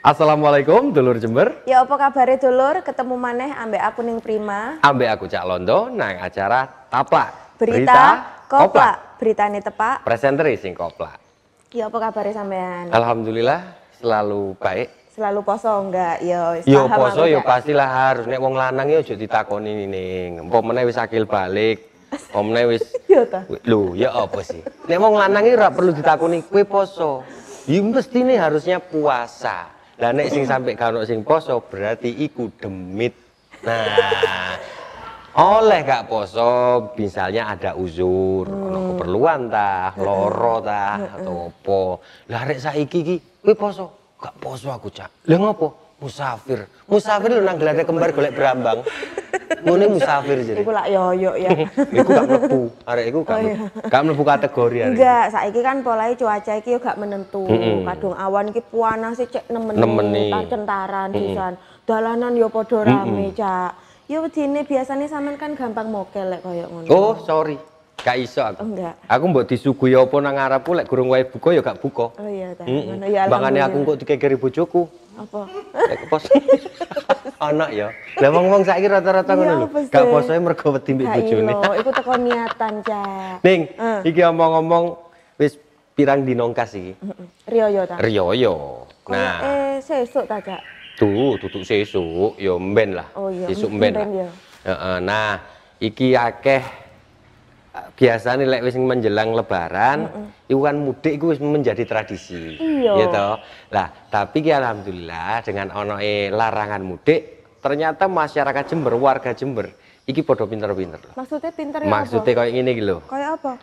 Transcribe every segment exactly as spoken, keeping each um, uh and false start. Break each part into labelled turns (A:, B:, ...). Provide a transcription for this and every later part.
A: Assalamualaikum dulur Jember.
B: Ya apa kabare dulur, ketemu maneh ambek aku ning Prima.
A: Ambek aku Cak Londo nang acara Taplak.
B: Berita, Berita Koplak. Beritane tepak.
A: Presenter sing koplak.
B: Ya apa kabare sampean?
A: Alhamdulillah selalu baik.
B: Selalu poso enggak? Ya wis
A: Yo poso yo pastilah harus, nek wong lanang yo aja ditakoni ning. Apa meneh wis akil balik. Apa meneh wis
B: Yo ta.
A: Lho, ya apa sih? Nek wong lanang iki ora perlu ditakoni kowe poso. Ya mestine harusnya puasa. Lah nek sing sampe karo sing poso berarti iku demit. Nah, oleh gak poso misalnya ada uzur, hmm. ono keperluan tah, loro tah atau apa. Lah rek saiki iki kowe poso, gak poso aku, Cak. Lah ngopo? Musafir. Musafir lho nang glade kembar golek brambang. Ngene musafir jadi.
B: Iku lak yoyo ya.
A: Iku gak mlebu. Arek iku gak mlebu. Gak mlebu kategori arek.
B: Enggak, saiki kan polahe cuaca iki yo gak menentu. Mm -hmm. Kadung awan iki panas cek nemeni, centaran pisan. Dalanan yo padha rame, mm -hmm. Cak. Yo wedine biasane sampean kan gampang mokel lek koyo ngono.
A: Oh, sorry. Gak iso aku.
B: Oh, enggak.
A: Aku mbok disuguhi apa nang ngarepku lek gurung wae buka ya gak buka.
B: Oh iya ta.
A: Mm -hmm.
B: Ya
A: makane aku kok dikekeri bojoku.
B: Apa?
A: Lek pos. Anak ya. Lah wong-wong saiki rata-rata ngono lho. Gak posoe mergo wedi mbek bojone.
B: Lho, iku teko niatan, Cak.
A: Ning, uh. iki omong-omong wis pirang dina kas iki?
B: Riyo ta.
A: Riyo. Nah,
B: eh sesuk ta, Cak?
A: Tuh, tutuk sesuk, ya mben lah.
B: Oh iya,
A: sesuk mben lah. Heeh. Nah, iki akeh biasanya lek wis menjelang lebaran, mm -mm. iku kan mudik iku wis menjadi tradisi.
B: Iya.
A: Gitu. Lah, tapi ki alhamdulillah dengan onoe larangan mudik, ternyata masyarakat Jember, warga Jember iki padha pinter-pinter.
B: Maksudnya pinter ya
A: Maksudnya
B: apa?
A: kayak ngene iki lho.
B: Kayak apa?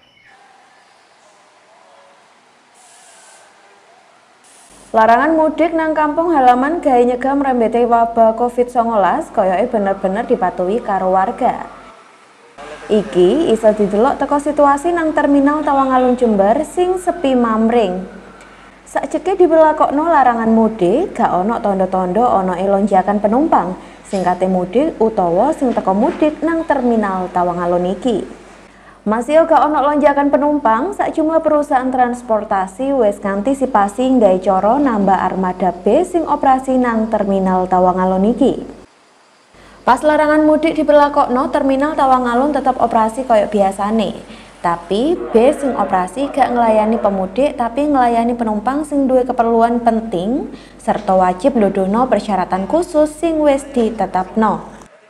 B: Larangan mudik nang kampung halaman gawe nyegah mrembete wabah covid songolas koyoke bener-bener dipatuhi karo warga. Iki iso didelok teko situasi nang terminal Tawangalun Jember sing sepi mamring. Sakjeke diberlakokno larangan mudik, gak ono tondo-tondo ono lonjakan penumpang sing kate mudik utawa sing teko mudik nang terminal Tawangalun iki. Masih gak ono lonjakan penumpang, sakjumlah perusahaan transportasi wis ngantisipasi nggawe cara nambah armada bis sing operasi nang terminal Tawangalun iki. Pas larangan mudik diberlakokno, terminal Tawangalun tetap operasi koyok biasane. Tapi bis sing operasi gak ngelayani pemudik tapi ngelayani penumpang sing duwe keperluan penting serta wajib ndudono persyaratan khusus sing wis ditetapno.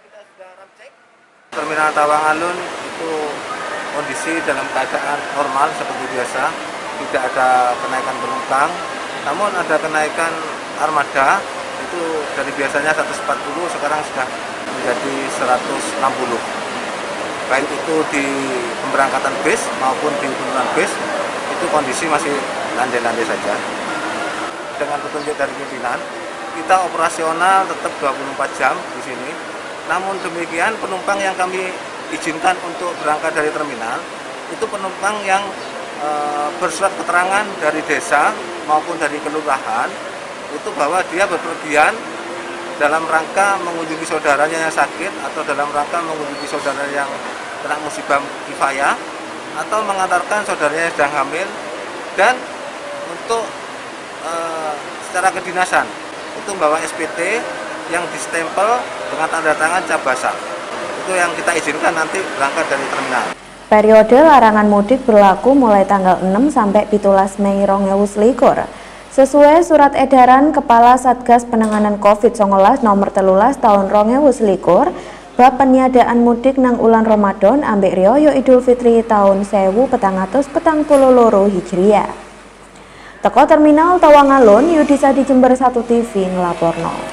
C: Terminal Tawangalun itu kondisi dalam keadaan normal seperti biasa, tidak ada kenaikan penumpang, namun ada kenaikan armada itu dari biasanya seratus empat puluh sekarang sudah menjadi seratus enam puluh. Baik itu di pemberangkatan bis maupun di penurunan bis, itu kondisi masih landai-landai saja. Dengan petunjuk dari pimpinan, kita operasional tetap dua puluh empat jam di sini. Namun demikian penumpang yang kami izinkan untuk berangkat dari terminal, itu penumpang yang e, bersurat keterangan dari desa maupun dari kelurahan, itu bahwa dia bepergian dalam rangka mengunjungi saudaranya yang sakit atau dalam rangka mengunjungi saudara yang kena musibah kifayah atau mengantarkan saudaranya yang sedang hamil, dan untuk e, secara kedinasan itu membawa S P T yang distempel dengan tanda tangan cap basah. Itu yang kita izinkan nanti berangkat dari terminal.
B: Periode larangan mudik berlaku mulai tanggal enam sampai pitulas Mei dua ribu selikur. Sesuai surat edaran Kepala Satgas Penanganan covid songolas nomor telulas tahun dua ribu selikur, bab peniadaan mudik nang ulan Ramadan ambek riyo Idul Fitri tahun sewu petang atus petang puluh loro Hijriah. Teko terminal Tawangalun, Yudisa di Jember satu T V ngelaporno.